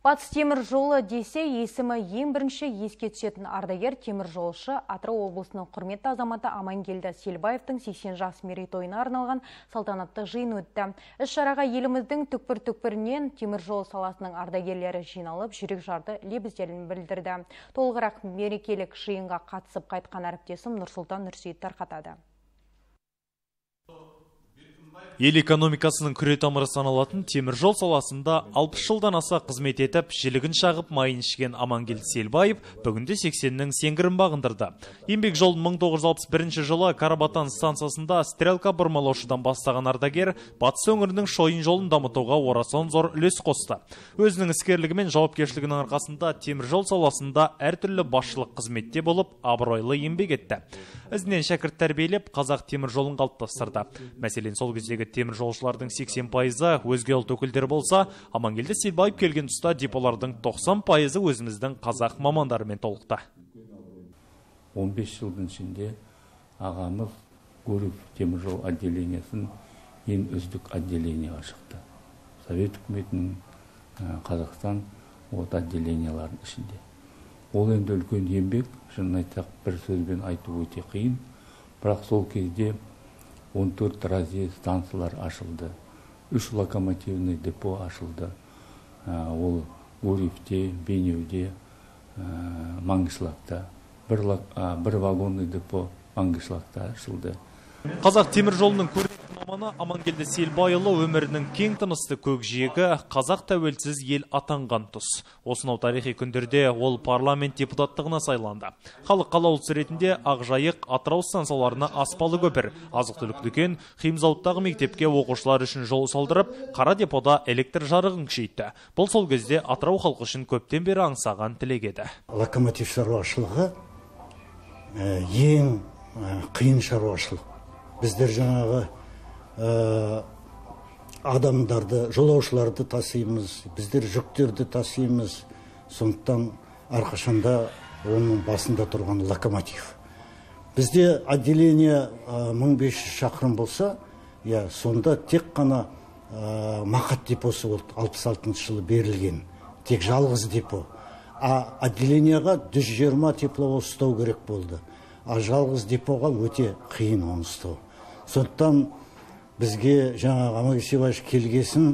Батыс темір жолы десе, есімі ең бірінші еске түсетін ардагер теміржолшы Атырау облысының құрметті азаматы Амангелді Селбаевтың 80 жас мерейтойына арналған салтанатты жиын өтті. Іс-шараға еліміздің түкпір-түкпірінен теміржол саласының ардагерлері жиналып, жүрек жарды лебіздерін білдірді. Толығырақ мерекелік жиынға қатысып қайтқан әріптесім Нұрсұлтан Нұрсейіт тарқатады. Ел экономикасының күретамыры саналатын теміржол саласында 60 жылдан аса қызмет етіп, жілігін шағып майын ішкен Амангелді Селбаев бүгінде 80-нің сеңгірін бағындырды. Еңбек жолын 1961 жылы Карабатан станциясында стрелка бұрмалаушыдан бастаған ардагер батыс өңірінің шойын жолын дамытуға орасан зор үлес қосты. Өзінің іскерлігі мен жауапкершілігінің арқасында теміржол саласында әртүрлі басшылық қызметте болып, абыройлы еңбек етті. Ізінен шәкірт тәрбиелеп, қазақ теміржолын қалыптастырды. Мәселен, сол кездегі теміржолшылардың 80% өзге ұлт өкілдері болса, Амангелді Селбаев келген тұста деполардың 90% өзіміздің қазақ мамандарымен толықты. 15 жылдың ішінде ағамыз Гурьев теміржол отделениесін ең үздік отделениеға шықты. Совет үкіметінің Қазақстан отделенияларының ішінде. Ол енді үлкен еңбек, шынын айтсақ, бір сөзбен айту өте қиын. Бірақ сол кезде 14 разъезд станциялар ашылды, 3 локомотивный депо ашылды. Ол Гурьевте, Бейнеуде, Маңғышлақта, бір вагонный депо Маңғышлақта ашылды. Қазақ теміржолының көрнекті маманы Амангелді Селбайұлы өмірінің кең тынысты көкжиегі қазақ тәуелсіз ел атанған тұс. Осынау тарихи күндерде ол парламент депутаттығына сайланды. Халық қалаулысы ретінде Ақжайық, Атырау станцияларына аспалы көпір, азық-түлік дүкен, химзауыттағы мектепке оқушылар үшін жол салдырып, қара депода электр жарығын күшейтті. Бұл сол кезде Атырау халқы үшін көптен бері аңсаған тілек еді. Локомотив шаруашылығы ең қиын шаруашылық. Біздер жаңағы адамдарды, жолаушыларды тасимыз, біздер жүктерді тасимыз. Сондықтан әрқашанда оның басында тұрған локомотив. Бізде отделение 1500 шақырым болса, сонда тек қана Мақат депосы болды, 66 жылы берілген, тек жалғыз депо. Отделениеға 120 тепловоз ұстау керек болды. Жалғыз депоға өте қиын оны ұстау. Сондықтан бізге жаңағы Амангелді Селбаев келгесін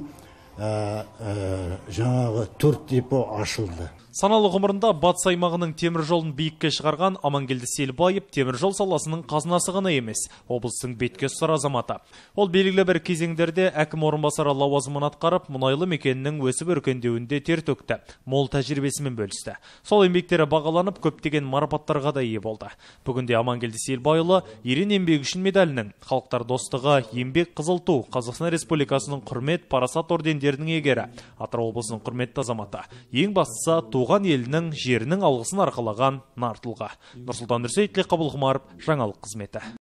жаңағы 4 депо ашылды. Саналы ғұмырында батыс аймағының теміржолын биікке шығарған Амангелді Селбаев теміржол саласының қазынасы ғана емес, облыстың бетке ұстар азаматы. Ол белгілі бір кезеңдерде әкім орынбасары лауазымын атқарып, мұнайлы мекенінің өсіп өркендеуінде тер төкті, мол тәжірибесімен бөлісті. Сол еңбектері бағаланып, көптеген марапаттарға да ие болды. Бүгінде Амангелді Селбайұлы ерен еңбегі үшін медалінің, халықтар достығы, еңбек қызыл ту, Қазақстан Республикасының құрмет парасат ордендерінің егері, Атырау облысының құрметті азаматы. Ең бастысы туған елінің жерінің алғысын арқалаған нар тұлға. Нұрсұлтан Нұрсейіт, Ғабыл Ғұмаров, жаңалық қызметі.